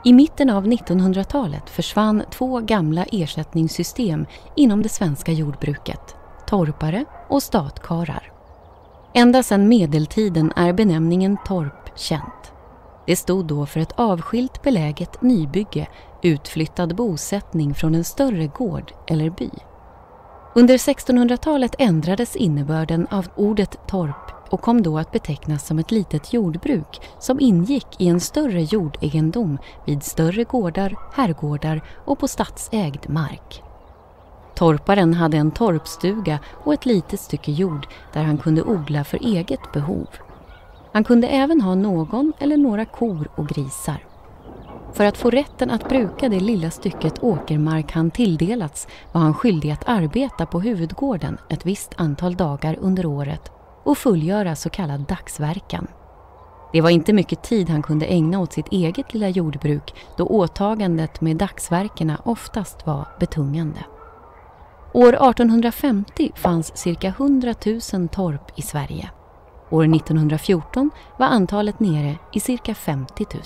I mitten av 1900-talet försvann 2 gamla ersättningssystem inom det svenska jordbruket, torpare och statkarlar. Ända sedan medeltiden är benämningen torp känt. Det stod då för ett avskilt beläget nybygge, utflyttad bosättning från en större gård eller by. Under 1600-talet ändrades innebörden av ordet torp och kom då att betecknas som ett litet jordbruk som ingick i en större jordegendom vid större gårdar, herrgårdar och på statsägd mark. Torparen hade en torpstuga och ett litet stycke jord där han kunde odla för eget behov. Han kunde även ha någon eller några kor och grisar. För att få rätten att bruka det lilla stycket åkermark han tilldelats var han skyldig att arbeta på huvudgården ett visst antal dagar under året och fullgöra så kallad dagsverkan. Det var inte mycket tid han kunde ägna åt sitt eget lilla jordbruk då åtagandet med dagsverkerna oftast var betungande. År 1850 fanns cirka 100 000 torp i Sverige. År 1914 var antalet nere i cirka 50 000.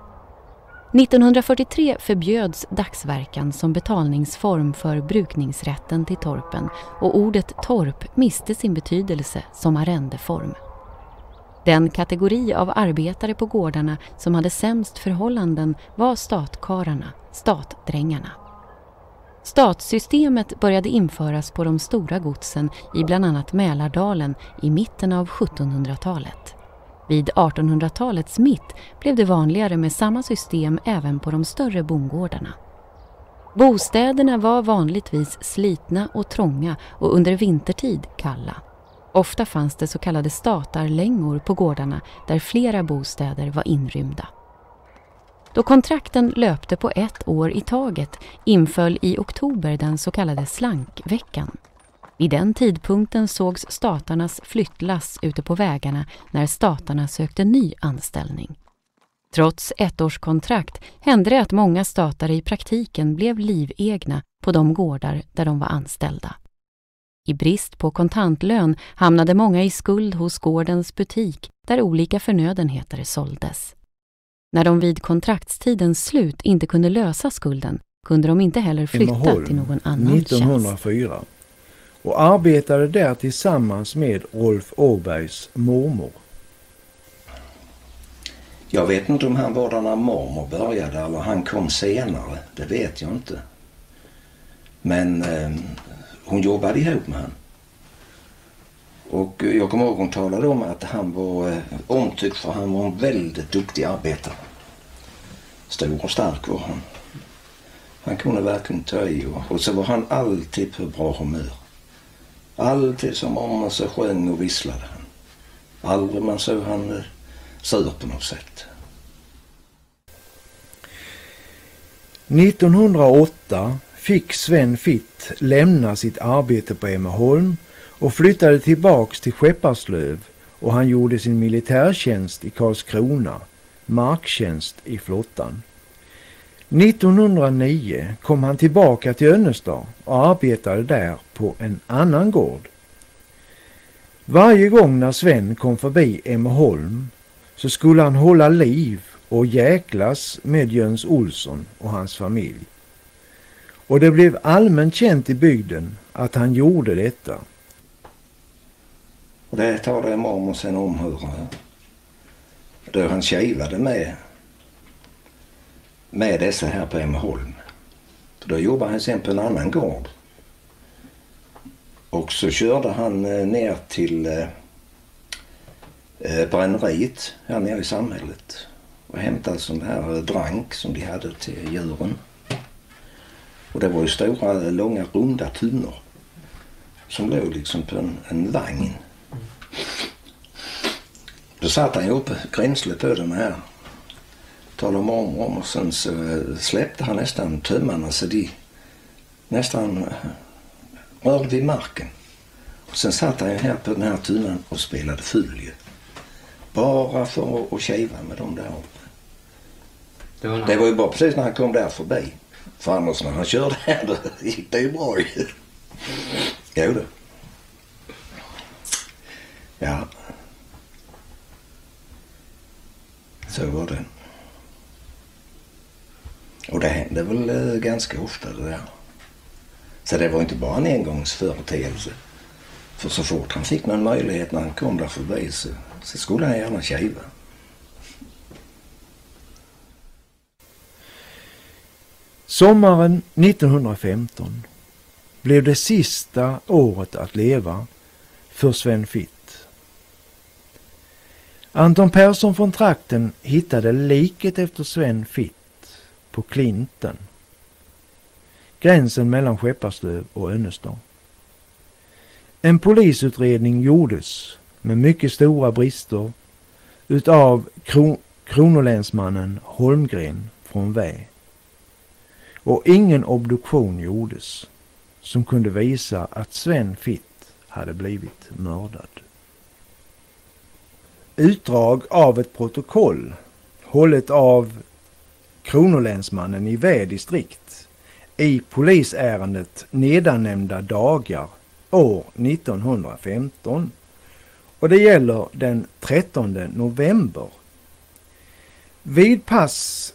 1943 förbjöds dagsverkan som betalningsform för brukningsrätten till torpen och ordet torp miste sin betydelse som arrendeform. Den kategori av arbetare på gårdarna som hade sämst förhållanden var statkarlarna, statdrängarna. Statssystemet började införas på de stora godsen i bland annat Mälardalen i mitten av 1700-talet. Vid 1800-talets mitt blev det vanligare med samma system även på de större bondgårdarna. Bostäderna var vanligtvis slitna och trånga och under vintertid kalla. Ofta fanns det så kallade statarlängor på gårdarna där flera bostäder var inrymda. Då kontrakten löpte på 1 år i taget inföll i oktober den så kallade slankveckan. Vid den tidpunkten sågs statarnas flyttlass ute på vägarna när statarna sökte ny anställning. Trots 1-årskontrakt hände det att många statare i praktiken blev livegna på de gårdar där de var anställda. I brist på kontantlön hamnade många i skuld hos gårdens butik där olika förnödenheter såldes. När de vid kontraktstidens slut inte kunde lösa skulden kunde de inte heller flytta till någon annan 1904 tjänst. Och arbetade där tillsammans med Rolf Åbergs mormor. Jag vet inte om han var där när mormor började eller han kom senare. Det vet jag inte. Men hon jobbade ihop med han. Och jag kommer ihåg hon talade om att han var omtyckt för han var en väldigt duktig arbetare. Stor och stark var han. Han kunde verkligen ta i och så var han alltid på bra humör. Alltid som om man så sjöng och visslade han. Aldrig man såg han sur på något sätt. 1908 fick Sven Fitt lämna sitt arbete på Emmaholm och flyttade tillbaks till Skepparslöv och han gjorde sin militärtjänst i Karlskrona, marktjänst i flottan. 1909 kom han tillbaka till Önnestad och arbetade där på en annan gård. Varje gång när Sven kom förbi Emmaholm så skulle han hålla liv och jäklas med Jöns Olsson och hans familj. Och det blev allmänt känt i bygden att han gjorde detta. Och det talade mormor sen om hur då han tjejvade med dessa här på Emmaholm. För då jobbade han sen på en annan gård. Och så körde han ner till bränneriet här nere i samhället. Och hämtade sån här drank som de hade till djuren. Och det var ju stora, långa, runda tunnor. Som låg liksom på en vagn. Då satt han ju upp gränslet på den här. Talade om och sen så släppte han nästan tömmarna så de nästan rörde vid marken. Och sen satt han ju här på den här tunnan och spelade ful ju. Bara för att tjejva med dem där uppe. Det var ju bara precis när han kom där förbi. För annars när han körde här då gick det ju bra ju. Jo då. Ja. Så var det. Och det hände väl ganska ofta det där. Så det var inte bara en engångsföreteelse. För så fort han fick någon möjlighet när han kom där förbi så skulle han gärna kiva. Sommaren 1915 blev det sista året att leva för Sven Fitt. Anton Persson från trakten hittade liket efter Sven Fitt på Klinten, gränsen mellan Skepparslöv och Önnestad. En polisutredning gjordes med mycket stora brister utav kronolänsmannen Holmgren från Vä. Och ingen obduktion gjordes som kunde visa att Sven Fitt hade blivit mördad. Utdrag av ett protokoll hållet av kronolänsmannen i Vä distrikt i polisärendet nedannämnda dagar år 1915. Och det gäller den 13 november. Vid pass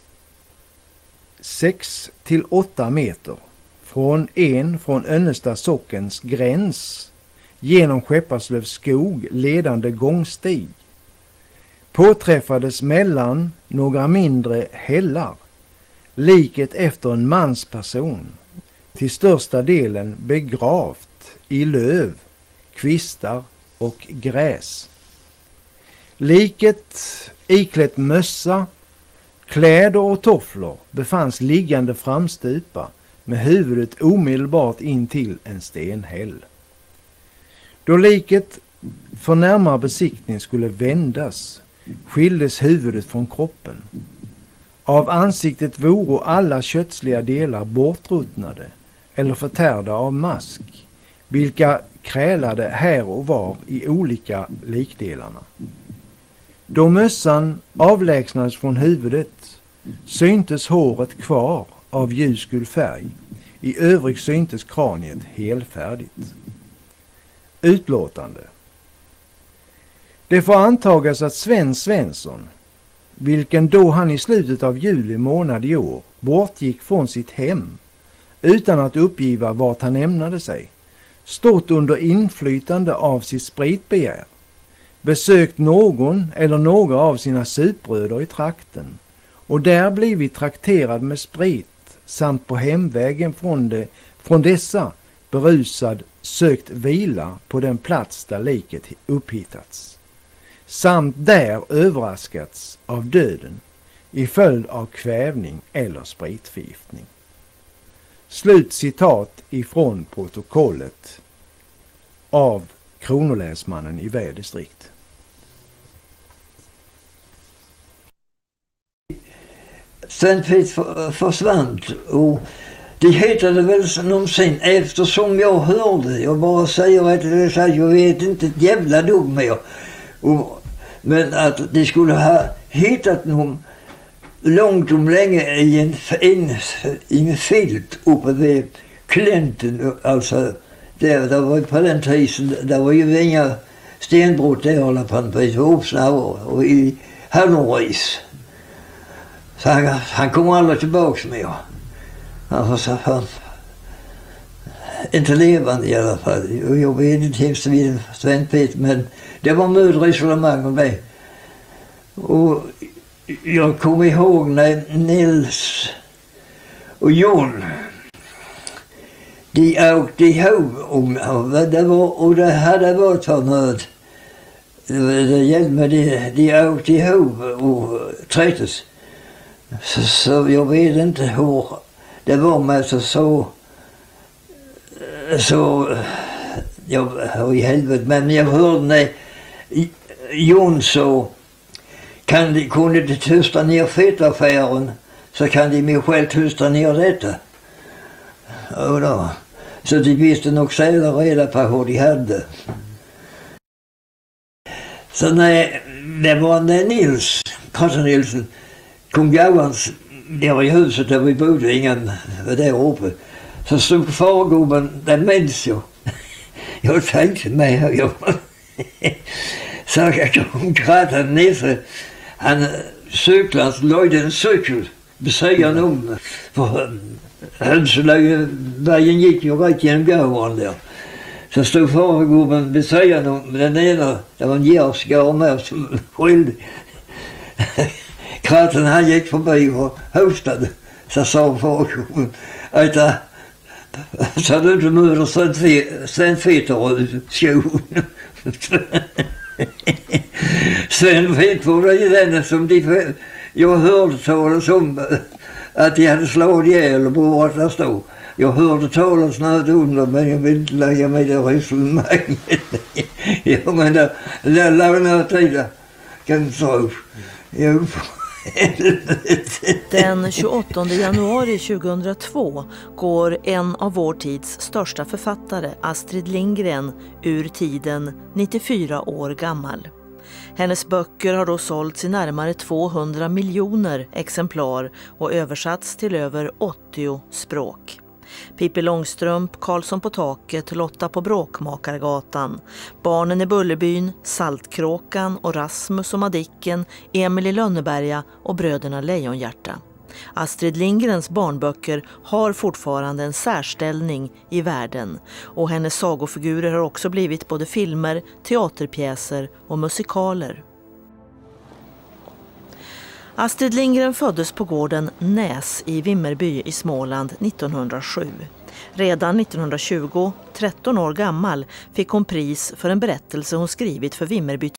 6 till 8 meter från Önnestad sockens gräns genom Skepparslövs skog ledande gångstig påträffades mellan några mindre hällar liket efter en mansperson, till största delen begravt i löv, kvistar och gräs. Liket iklätt mössa, kläder och tofflor befanns liggande framstupa med huvudet omedelbart in till en stenhäll. Då liket för närmare besiktning skulle vändas skildes huvudet från kroppen. Av ansiktet voro alla kötsliga delar bortruttnade eller förtärda av mask, vilka krälade här och var i olika likdelarna. Då mössan avlägsnades från huvudet syntes håret kvar av ljusgul färg. I övrigt syntes kraniet helfärdigt. Utlåtande. Det får antagas att Sven Svensson, vilken då han i slutet av juli månad i år bortgick från sitt hem utan att uppgiva vart han ämnade sig, stått under inflytande av sitt spritbegär, besökt någon eller några av sina supbröder i trakten och där blivit trakterad med sprit samt på hemvägen från dessa berusad sökt vila på den plats där liket upphittats, samt där överraskats av döden i följd av kvävning eller spritförgiftning. Slut citat ifrån protokollet av kronolänsmannen i Vä distrikt. Sven Fitt försvann och det heter väl någonsin eftersom jag hörde, jag bara säger att jag vet inte ett jävla dugg mer. Men att de skulle ha hittat någon långt om länge i en filt uppe vid Klinten. Alltså, där var på den tiden, där var ju inga stenbrott där alla på en vis, och i Hallonris. Så han kommer aldrig tillbaka med. Han inte levande i alla fall. Jag vet inte hemskt vid Sven Fitt, men det var mödresonemang om det. Och jag kommer ihåg när Nils och John de åkte ihop och det hade varit för nöd. Det gällde med de åkte ihop och trättes. Så jag vet inte hur det var med så i helvete. Men jag hörde när Jon så kunde de tysta ner fettaffären, så kan de mig själv tysta ner detta. Och då, så de visste nog säkert reda på hur de hade. Så när det var när Nils, Karlsson Nilsson, kom gåans där i huset där vi bodde, ingen där uppe, så stod fargubben, det minns jag. Jag tänkte med jag. Så jag kom krattade Nisse, han cyklade, låg en cykel säga någon. För Hönselöjvägen gick ju rätt genom gården där. Så stod fargubben vid sidan om den ena, det var en järskar med som skyldig. Kratten han gick förbi och hostade. Så sa fargubben, så du inte möter Sven Fetter i skon. Sven Fetter är den som jag hörde talas om att de hade slagit ihjäl och brått där stod. Jag hörde talas något under, men jag vill inte lägga mig där i resonemanget. Jag menar, det låg några tider kan du tro. Den 28 januari 2002 går en av vår tids största författare, Astrid Lindgren, ur tiden 94 år gammal. Hennes böcker har då sålts i närmare 200 miljoner exemplar och översatts till över 80 språk. Pippi Långstrump, Karlsson på taket, Lotta på Bråkmakargatan, Barnen i Bullerbyn, Saltkråkan och Rasmus och Madicken, Emil i Lönneberga och Bröderna Lejonhjärta. Astrid Lindgrens barnböcker har fortfarande en särställning i världen och hennes sagofigurer har också blivit både filmer, teaterpjäser och musikaler. Astrid Lindgren föddes på gården Näs i Vimmerby i Småland 1907. Redan 1920, 13 år gammal, fick hon pris för en berättelse hon skrivit för Vimmerby